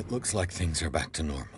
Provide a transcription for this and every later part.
Looks like things are back to normal.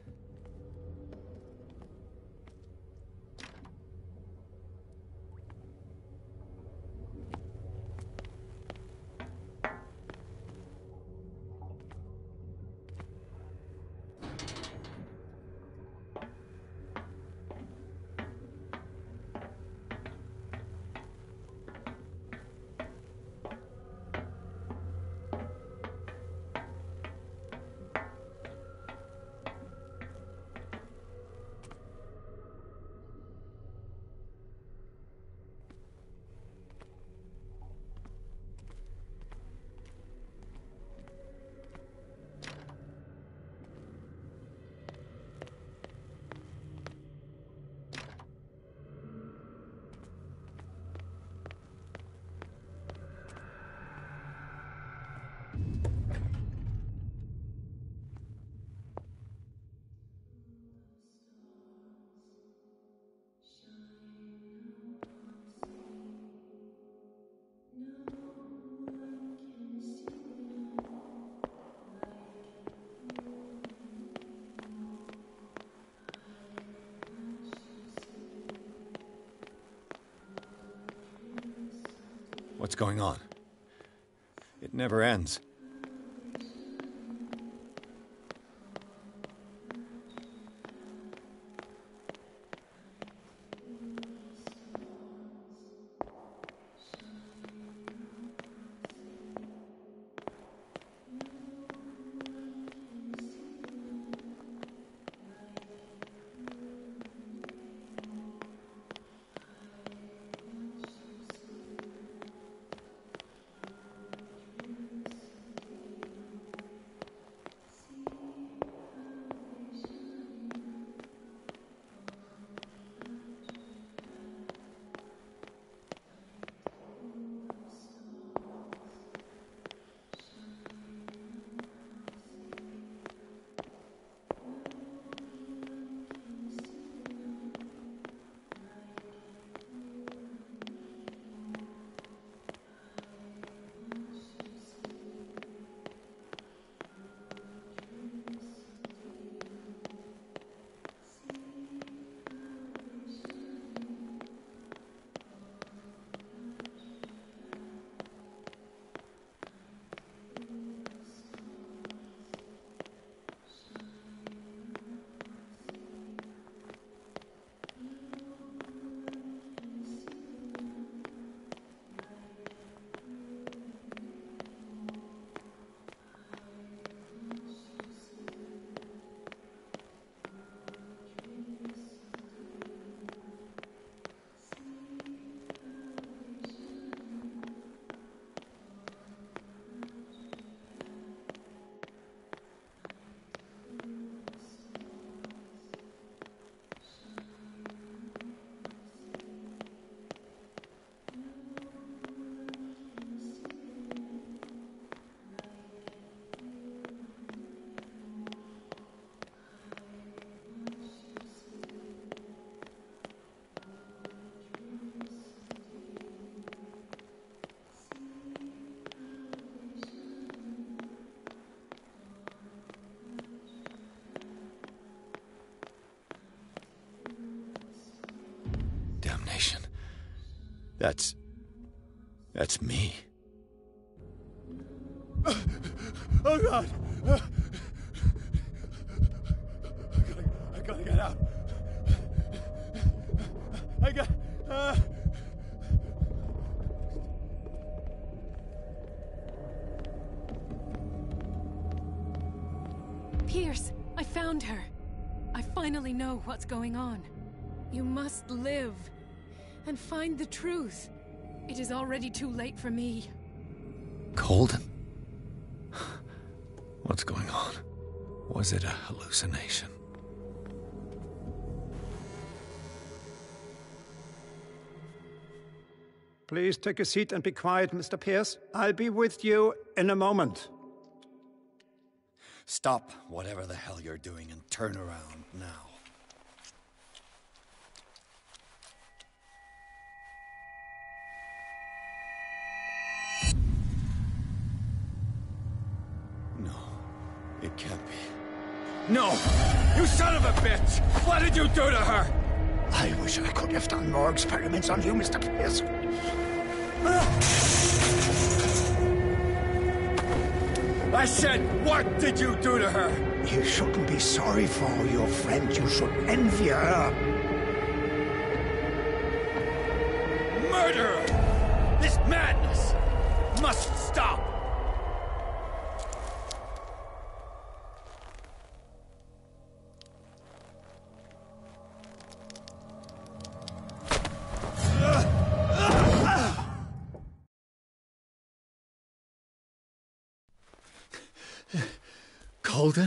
What's going on? It never ends. Damnation. That's me. Oh God! I gotta get out. Pierce, I found her. I finally know what's going on. You must live and find the truth. It is already too late for me. Colden? What's going on? Was it a hallucination? Please take a seat and be quiet, Mr. Pierce. I'll be with you in a moment. Stop whatever the hell you're doing and turn around now. No, it can't be. No! You son of a bitch! What did you do to her? I wish I could have done more experiments on you, Mr. Pierce. I said, what did you do to her? You shouldn't be sorry for your friend. You should envy her. Murderer! This madness must stop! Colden?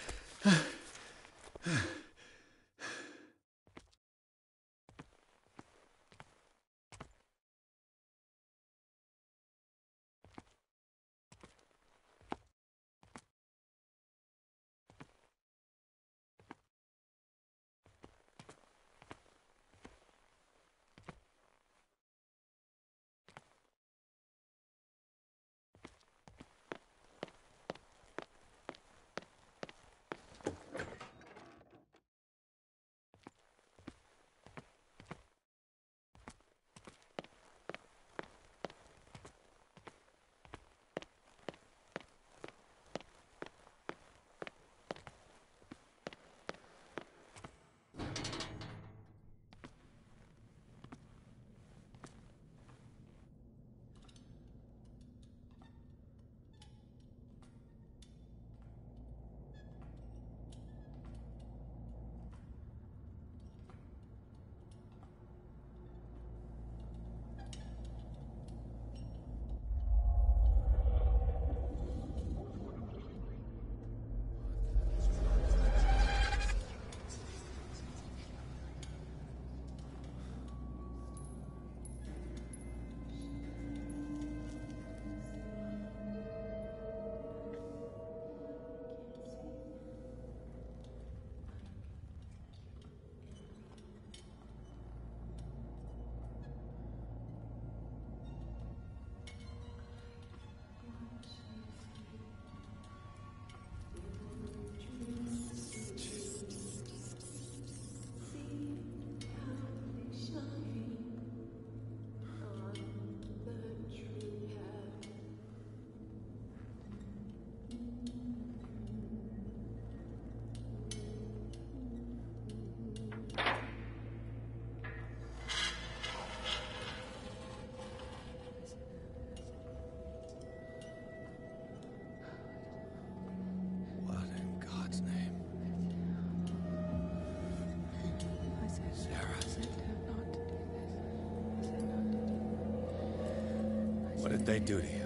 What did they do to you?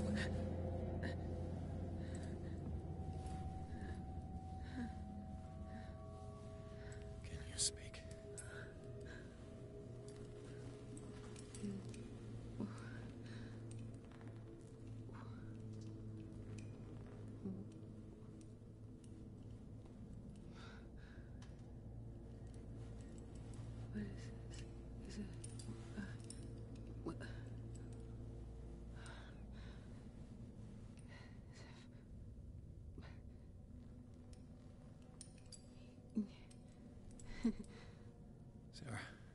Can you speak? What is this? Is it... what? Sarah.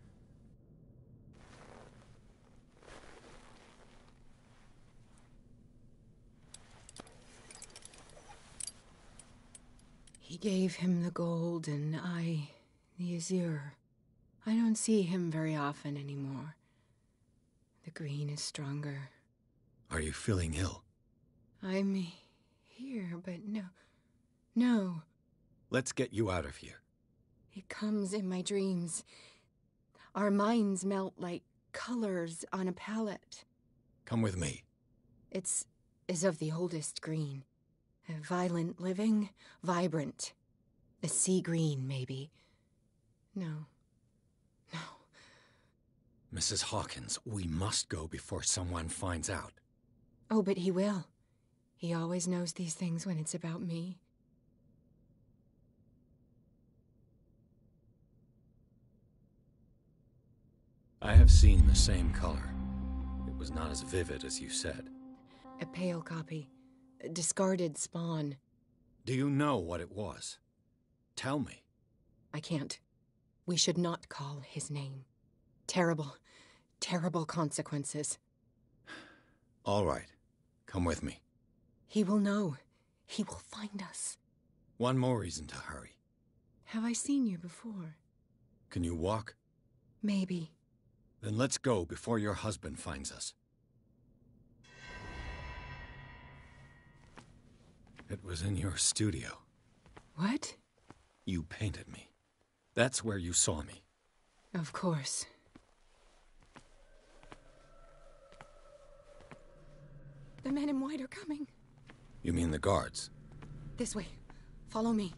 He gave him the gold and I, the azure. I don't see him very often anymore. The green is stronger. Are you feeling ill? I'm here, but no. Let's get you out of here. It comes in my dreams. Our minds melt like colors on a palette. Come with me. It's as of the oldest green. A violent living, vibrant. A sea green, maybe. No. Mrs. Hawkins, we must go before someone finds out. Oh, but he will. He always knows these things when it's about me. I have seen the same color. It was not as vivid as you said. A pale copy. A discarded spawn. Do you know what it was? Tell me. I can't. We should not call his name. Terrible, terrible consequences. All right. Come with me. He will know. He will find us. One more reason to hurry. Have I seen you before? Can you walk? Maybe. Then let's go before your husband finds us. It was in your studio. What? You painted me. That's where you saw me. Of course. The men in white are coming. You mean the guards? This way. Follow me.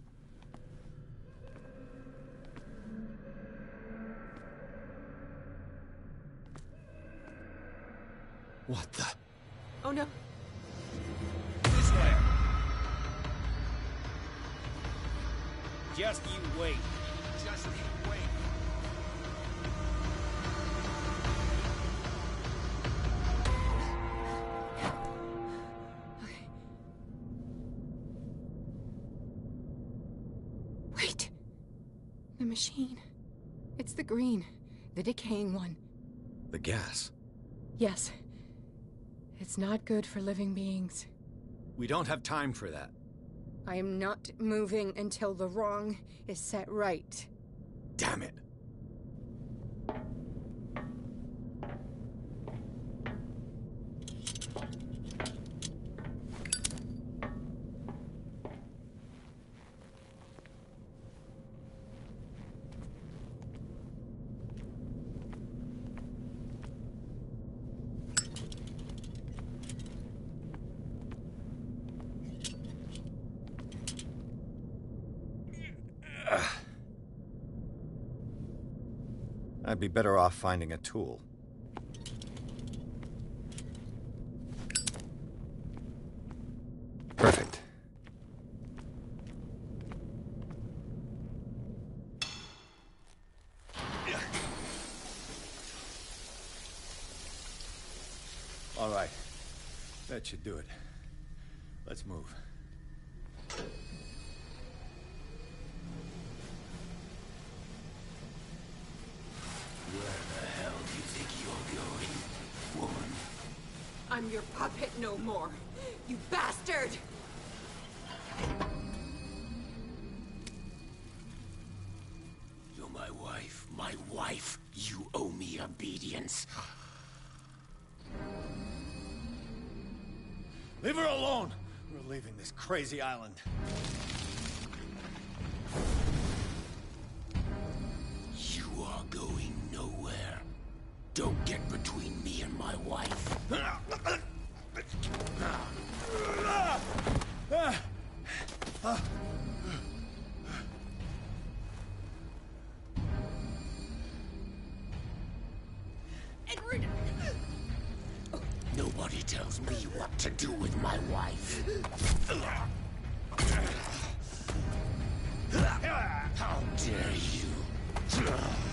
What the? Oh no. This way. Just you wait. Just you wait. Okay. Wait. The machine. It's the green. The decaying one. The gas. Yes. It's not good for living beings. We don't have time for that. I am not moving until the wrong is set right. Damn it. I'd be better off finding a tool. Perfect. All right. That should do it. Let's move. I'm your puppet no more, you bastard! You're my wife. My wife. You owe me obedience. Leave her alone! We're leaving this crazy island. You are going nowhere. Don't get between me and my wife. Edward! Nobody tells me what to do with my wife. How dare you?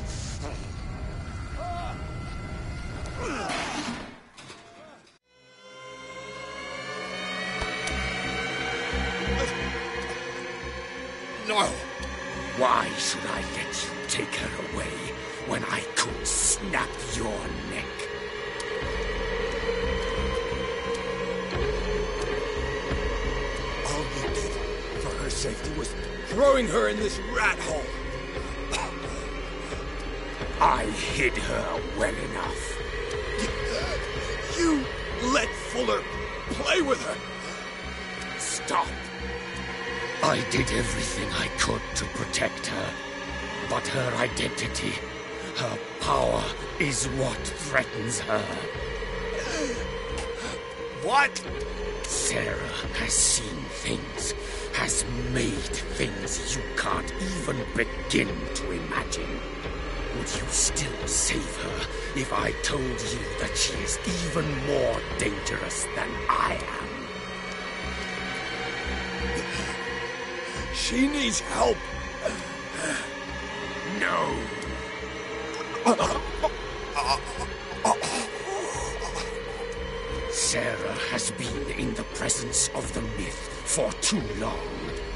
No! Why should I let you take her away when I could snap your neck? All you did for her safety was throwing her in this rat hole. I hid her well enough. You let Fuller play with her. Stop. I did everything I could to protect her. But her identity, her power, is what threatens her. What? Sarah has seen things, has made things you can't even begin to imagine. Would you still save her if I told you that she is even more dangerous than I am? She needs help. No. Sarah has been in the presence of the myth for too long.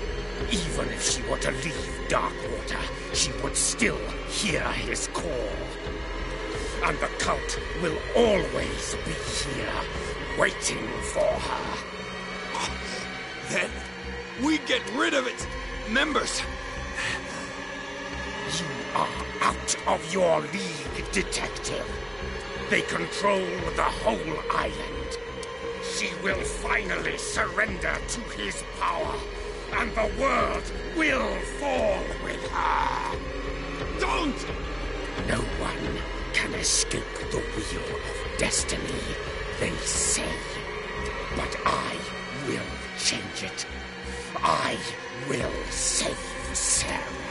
Even if she were to leave Darkwater, she would still hear his call. And the cult will always be here, waiting for her. Then we get rid of its members. You are out of your league, Detective. They control the whole island. She will finally surrender to his power, and the world will fall with her. Don't! No one can escape the wheel of destiny, they say. But I will change it. I will save Sarah.